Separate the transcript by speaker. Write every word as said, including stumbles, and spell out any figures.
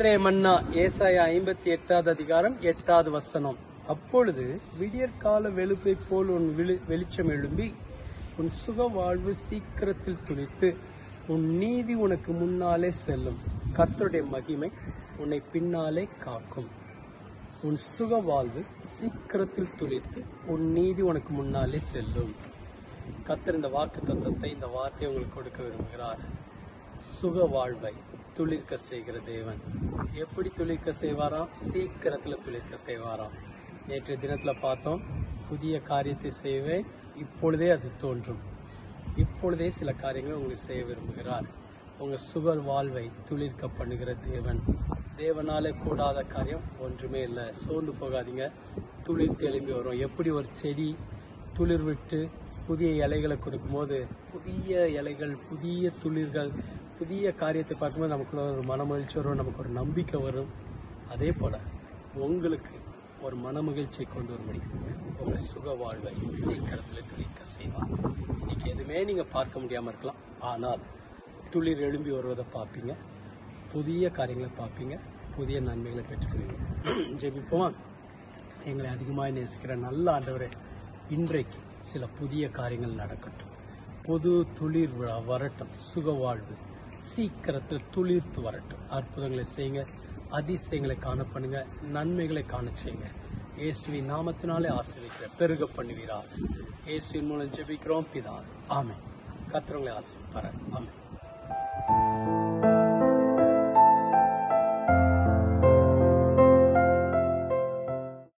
Speaker 1: இன்றைய மன்னா ஏசாயா ஐம்பத்தி எட்டாவது அதிகாரம் எட்டாவது வசனம். அப்பொழுது விடியற்கால வெளுப்பை போல் உன் வெளிச்சம் எழும்பி உன் சுக வாழ்வு சீக்கிரத்தில் துளித்து உன் நீதி உனக்கு முன்னாலே செல்லும். கர்த்தருடைய மகிமை உன்னை பின்னாலே காக்கும். உன் சுக வாழ்வு சீக்கிரத்தில் துளித்து உன் நீதி உனக்கு முன்னாலே செல்லும். கர்த்தர் இந்த வாக்கு தத்தத்தை, இந்த வார்த்தையை உங்களுக்கு கொடுக்க விரும்புகிறார். சுக வாழ்வை துளிர்க்க செய்கிற தேவன். எப்படி துளிர்க்க செய்வாராம்? சீக்கிரத்துல துளிர்க்க செய்வாராம். நேற்றைய தினத்துல பார்த்தோம், புதிய காரியத்தை செய்வேன், இப்பொழுதே அது தோன்றும். இப்பொழுதே சில காரியங்களை உங்களுக்கு செய்ய விரும்புகிறார். உங்க சுக வாழ்வை துளிர்க்க பண்ணுகிற தேவன். தேவனாலே கூடாத காரியம் ஒன்றுமே இல்லை. சோர்ந்து போகாதீங்க, துளிர்த்து எழும்பி வரும். எப்படி ஒரு செடி துளிர் விட்டு புதிய இலைகளை கொடுக்கும் போது புதிய இலைகள், புதிய துளிர்கள், புதிய காரியத்தை பார்க்கும்போது நமக்குள்ள ஒரு மனமகிழ்ச்சி வரும், நமக்கு ஒரு நம்பிக்கை வரும். அதே போல உங்களுக்கு ஒரு மனமகிழ்ச்சியை கொண்டு வரும்படி உங்க சுக வாழ்வை சீக்கிரத்தில் துளிர்க்க செய்வார். இன்னைக்கு எதுவுமே நீங்க பார்க்க முடியாம இருக்கலாம், ஆனால் துளிர் எழும்பி வருவதை பார்ப்பீங்க, புதிய காரியங்களை பார்ப்பீங்க, புதிய நன்மைகளை பெற்றுக்குவீங்க. ஜெபிப்போமா? எங்களை அதிகமாக நேசிக்கிற நல்ல ஆண்டவரே, இன்றைக்கு சில புதிய காரியங்கள் நடக்கட்டும். பொது துளிர் வரட்டும். சுக வாழ்வு சீக்கிரத்தில் துளிர்த்து வரட்டும். அற்புதங்களை செய்யுங்க, அதிசயங்களை காண பண்ணுங்க, நன்மைகளை காண செய்யுங்க. இயேசுவின் நாமத்தினாலே ஆசீர்வதிக்கிற பெருக பண்ணுவீராக. இயேசுவின் மூலம் ஜெபிக்கிறோம் பிதாவே, ஆமென். கர்த்தர் உங்களை ஆசீர்வதிப்பார். ஆமென்.